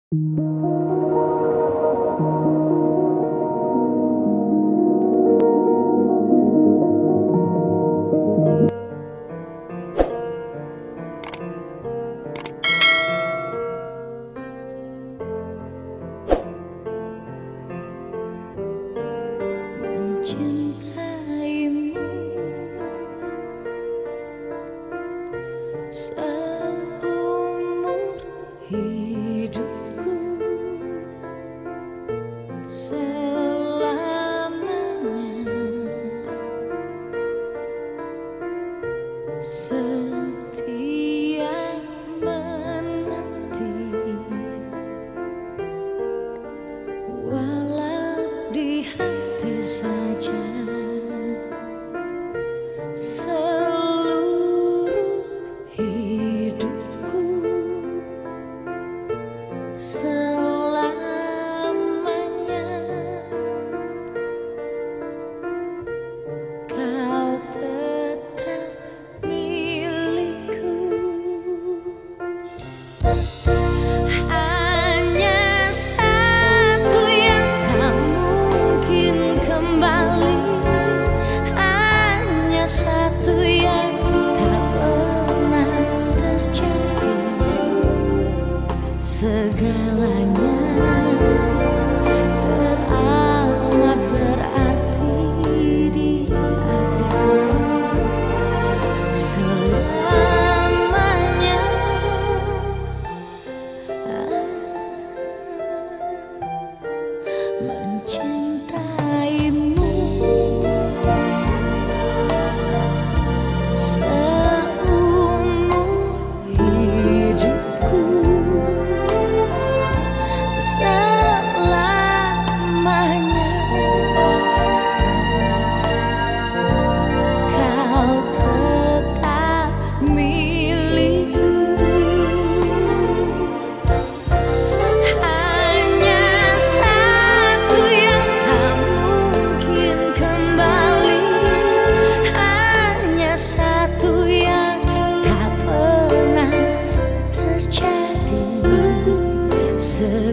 Mencintaimu seumur hidupku, selamanya setia menanti, walau di hati saja. Seluruh hidupku selamanya kau tetap milikku. Hanya satu yang tak mungkin kembali, hanya satu yang tak pernah terjadi. Segalanya teramat berarti di hatiku. Selamanya mencintaimu seumur hidupku, selamanya kau tetap milikku. Hanya satu yang tak mungkin kembali, hanya satu yang tak pernah terjadi.